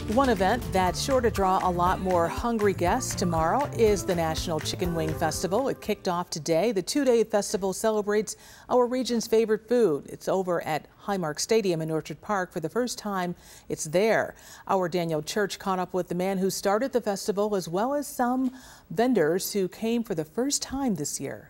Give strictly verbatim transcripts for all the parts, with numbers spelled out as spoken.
One event that's sure to draw a lot more hungry guests tomorrow is the National Chicken Wing Festival. It kicked off today. The two-day festival celebrates our region's favorite food. It's over at Highmark Stadium in Orchard Park for the first time. It's there. Our Daniel Church caught up with the man who started the festival, as well as some vendors who came for the first time this year.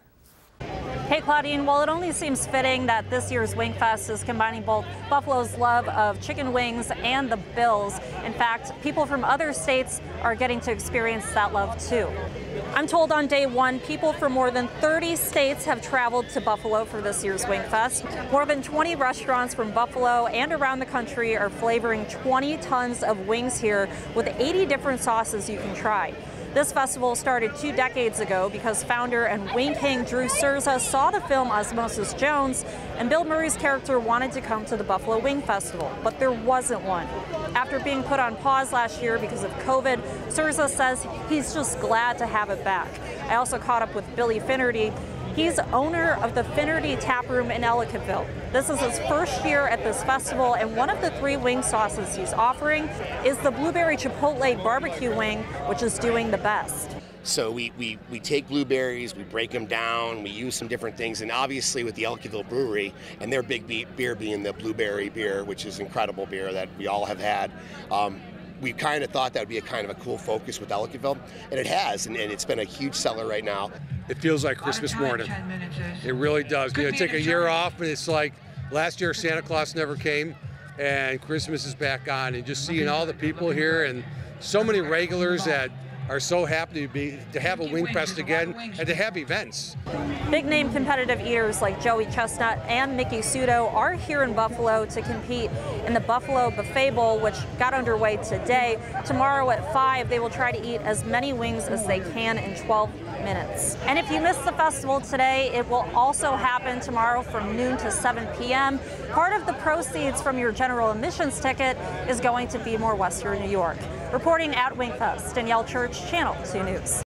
Hey Claudine, well, it only seems fitting that this year's Wing Fest is combining both Buffalo's love of chicken wings and the Bills. In fact, people from other states are getting to experience that love too. I'm told on day one, people from more than thirty states have traveled to Buffalo for this year's Wing Fest. More than twenty restaurants from Buffalo and around the country are flavoring twenty tons of wings here with eighty different sauces you can try. This festival started two decades ago because founder and wing king Drew Cerza saw the film Osmosis Jones, and Bill Murray's character wanted to come to the Buffalo Wing Festival, but there wasn't one. After being put on pause last year because of COVID, Cerza says he's just glad to have it back. I also caught up with Billy Finnerty. He's owner of the Finnerty Tap Room in Ellicottville. This is his first year at this festival, and one of the three wing sauces he's offering is the blueberry chipotle barbecue wing, which is doing the best. So we, we, we take blueberries, we break them down, we use some different things, and obviously with the Ellicottville Brewery and their big be beer being the blueberry beer, which is incredible beer that we all have had, um, we kind of thought that would be a kind of a cool focus with Ellicottville, and it has, and, and it's been a huge seller right now. It feels like Christmas morning. It really does. You know, take a year off, and it's like last year Santa Claus never came, and Christmas is back on. And just seeing all the people here, and so many regulars that are so happy to be to have a Wing Fest again and to have events. Big name competitive eaters like Joey Chestnut and Mickey Sudo are here in Buffalo to compete in the Buffalo Buffet Bowl, which got underway today. Tomorrow at five, they will try to eat as many wings as they can in twelve minutes. And if you missed the festival today, it will also happen tomorrow from noon to seven p m Part of the proceeds from your general admissions ticket is going to Be More Western New York. Reporting at Wing Fest, Danielle Church, Channel two News.